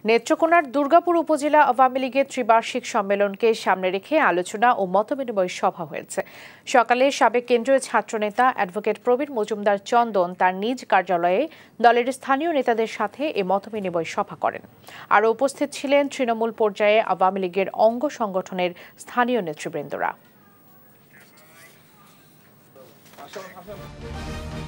নেত্রকোনার দুর্গাপুর উপজেলা আওয়ামী লীগের ত্রিবার্ষিক সম্মেলনকে সামনে রেখে আলোচনা ও মতবিনিময় সভা হয়েছে। সকালে সাবেক কেন্দ্রীয় ছাত্রনেতা অ্যাডভোকেট প্রবীর মজুমদার চন্দন তার নিজ কার্যালয়ে দলের স্থানীয় নেতাদের সাথে এ মতবিনিময় সভা করেন। আরও উপস্থিত ছিলেন তৃণমূল পর্যায়ে আওয়ামী লীগের অঙ্গ সংগঠনের স্থানীয় নেতৃবৃন্দরা।